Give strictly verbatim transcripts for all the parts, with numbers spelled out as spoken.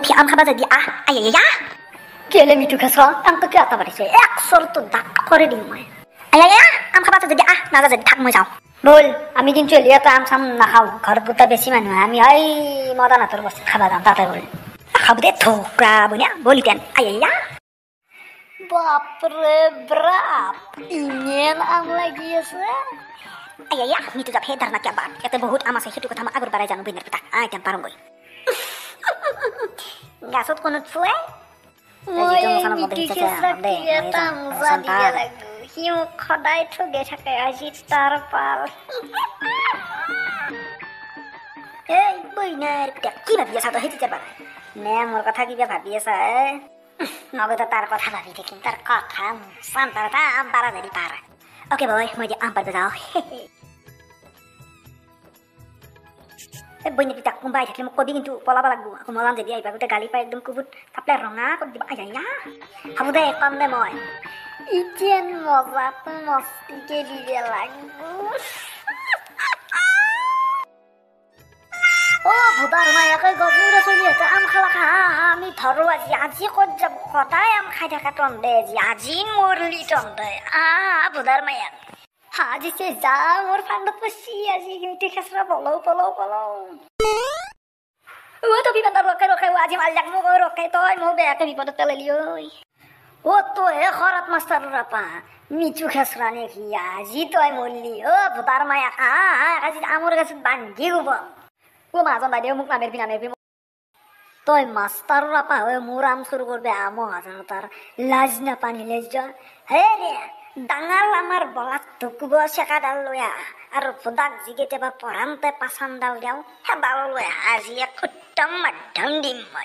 কি আম খাবা যদি আহ আয়া কেলে মিঠু খাসরা আম তো কেটা পারিছে একশোর তো দাগ করে দিম মই আয়া আম খাবা যদি আহ না যদি থাক মই যাও বল আমি কিন্তু এলিয়া তো আম সাম না খাও ঘর বুতা বেশি মানুষ আমি এই মদানাতর বসে খাবা যাম তাতে বল খাবো দে থোকরা বনিয়া বলিতেন আয়া বাপরে বাপ ইঞ্জিন আম লাগিয়েছে আয়া মিঠু যাব হে ধারণা কে বাট এতে বহুত আম আছে হেতু কথা মই আগৰ বাৰে জানো বিনের পিতা আই তেম পারম গই গাছত কোনো ছুৱে মই মিঠু কেঁচা এটা মজা দিয়ে লাগো সি মোক সদায় ঠগে থাকে আজি তাৰ পাল এই বইনাৰ কি ভাবি আছা তই হেতিতে পাৰা নে মোৰ কথা কিবা ভাবি আছা নগদ তাৰ কথা ভাবি থাকিম তাৰ কথা শান্তাৰ তা আম পাৰা যদি পাৰা ওকে বয় মই যে আম পাৰতে যাওঁ এই বইনে পিতা কোনবাই থাকিলে মোক কবি কিন্তু পলাব লাগব আকৌ মলাম যদি আহিবা গোটেই গালি পাই একদম কুবুত কাপলে ৰঙা কৰি দিবা আয়া হ'ব দে কম দে মই ইতেন মজাটো মস্তিকে দিবে লাগব ও ভুদাৰ মায়াকে গজুৰে চলি আছে আম খালা খা আমি ধৰো আজি আজি ক'ত যাব সদায় আম খাই থকা টন্দে আজি আজি মৰলি টন্দে আহ ভুদাৰ মায়া আজি সে যা মোর ফান্ডত পছি আজি কিন্তু খেসরা বলো বলো বলো ও তো বিপদ রকে রকে আজি মাল যাক মো রকে তই মো বেয়াকে বিপদ তেলেলি ওই ও তো এ খরাত মাস্টার রাপা মিচু খেসরা নে কি আজি তই মরলি ও ভুদার মায়া আ আজি আমর কাছে বান্ধি গব ও মাজন দাইদে মুখ নামের বিনা মেবি তই মাস্টার রাপা ওই মোর আম শুরু করবে আমো হাজার তার লাজ না পানি লেজ হে রে ডাঙাল আমার বলাত টুকুব চেকাডাল লয়া আর ফুদাক জিগেতে বা পরান্তে পাছানডাল দেও হেডাল লয়া আজি এক উত্তম মাধ্যম দিম মই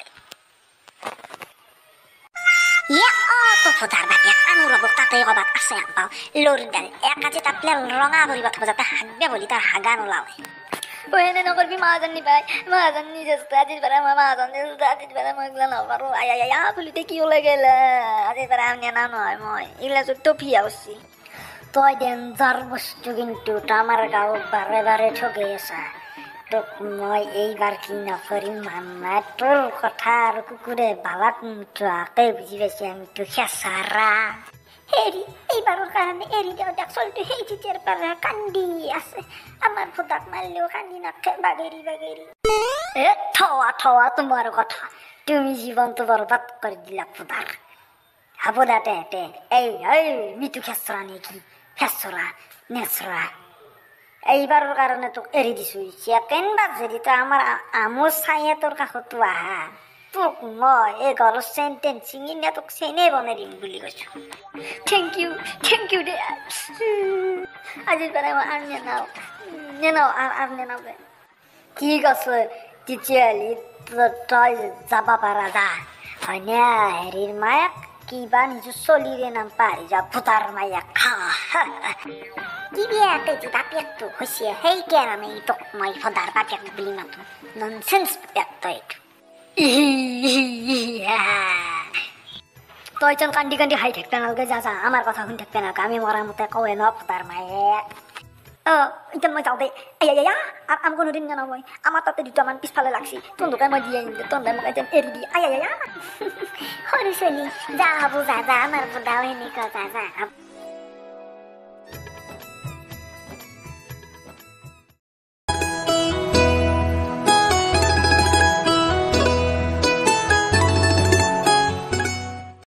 ইয়ে অ তো ফুদার বাটিয়াক আনু রব তাতে কবাত আছে আম্পাও লরিডাল এক আজি তাপলে রঙা করিব থব যাতে হাগবে বলি তার হাগা নোলাওয়ে ওহেনে নকরবি মাহাজন নি ভাই মাহাজন নি যেতে আজির বেড়া মা মাহাজন যেতে আজির বেড়া মই এগুলা নপারো আয়া আয়া খুলিতে কি হলে গেলে আজির বেড়া আমি না নয় মই এগুলা চোখ তো ফিয়া উঠছি তই ডেঞ্জার বস্তু কিন্তু আমার গাঁও বারে বারে ঠকে আসা তোক মই এইবার কি নকরিম মান্না তোর কথা আর কুকুরে বালাত মুঠোয়াকে বুঝি পাইছি আমি তো খেসারা হেৰি এইবাৰৰ কাৰণে এৰি দিওঁ দেখ চলটো সেই তেতিয়াৰ পৰা কান্দি আছে আমাৰ ফুটাক মাৰিলেও কান্দি নাখে বাগেৰি বাগেৰি এ থোৱা থোৱা তোমাৰ কথা তুমি জীৱনটো বৰবাদ কৰি দিলা ফুটাৰ হ'ব দে তে তে এই এই মিঠু খেচৰা নেকি খেচৰা নেচৰা এইবাৰৰ কাৰণে তোক এৰি দিছো ছেকেণ্ড বাৰ যদি তই আমাৰ আমোৰ চাইয়ে তোৰ কাষতো আহা তোক মই এই ঘৰৰ চেণ্টেন চিঙি নে তোক চেনে বনাই দিম বুলি কৈছো থেংক ইউ থেংক ইউ দে আজিৰ পৰা মই আৰু নেনাও নেনাও আৰু নেনাও দে ঠিক আছে তেতিয়াহ'লে তই যাব পাৰা যা হয়নে হেৰিৰ মায়াক কিবা নিজৰ চলিৰে নাম পাৰি যা ভূতাৰ মায়াক খা কি বিয়াতে যে বাপেকটো হৈছে সেইকাৰণে তোক মই ভূতাৰ বাপেক বুলি মাতো ননচেন্স বাপেক তই এইটো তই যেন কান্দি কান্দি হাই থাকবে নালগে যা যা আমার কথা শুনি থাকবে না আমি মরার মতে কয়ে ন ফুটার মায়ে অ এতিয়া মই যাওঁ দে আয়া আর আম কোনোদিন জানো মই আমার তাতে দুটামান পিছফালে লাগছি তন্দুকাই মই দিয়ে আনিম তন্দাই মোক এতিয়া এৰি দি আয়া সৰু চলি যা হব যা যা আমাৰ বুঢ়াও এনেকুৱা যা যা